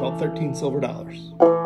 called 13 Silver Dollars.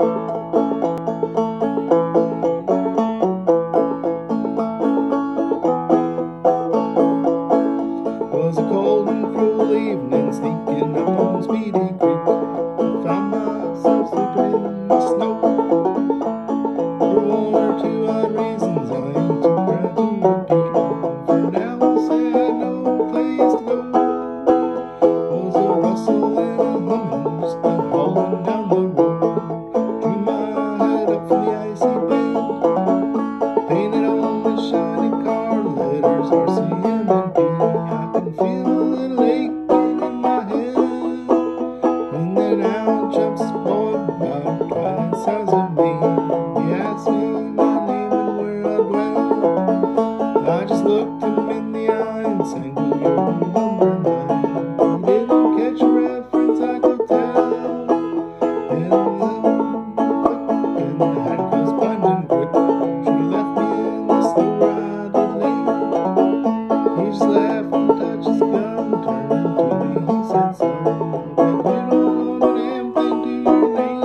It was a cold and cruel evening, sneaking up on Speedy Creek. I found myself sleeping in the snow. For one or two odd reasons, I ain't too proud to repeat. For now, I'll say I had no place to go. Was a rustle and a humming, just a hauling down the road. Drew my head up from the icy bed, painted on the shiny car letters RCM and P. I can feel a little aching in my head, and then out jumps a boy about twice the size of me. He asked me my name and where I dwell. I just looked him in the eye and sang, "Who you're number 9." He didn't catch a reference, I could tell. And the handcuffs bind and grip should've left me in the snow where I did lay. He just laughed and touched his gun, turned to me, he said, "Son, I bet you don't know a damn thing to your name."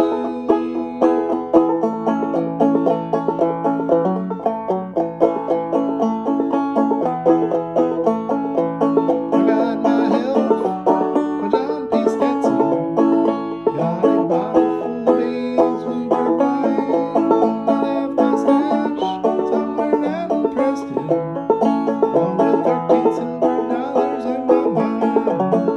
I got my health, my John P. Stetson, got a bottle full of A's Hoover wine. I left my stash somewhere down in Preston, along with 13 silver dollars in my mind.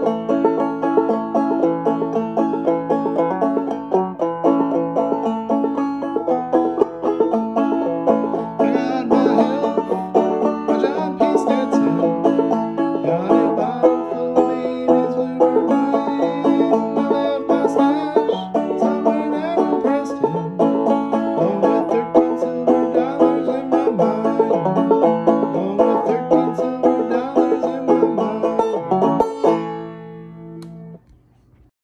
I got my health, my John P. Stetson, got a bottle full of A's Hoover wine. I left my stash somewhere down in Preston, along with 13 silver dollars in my mind.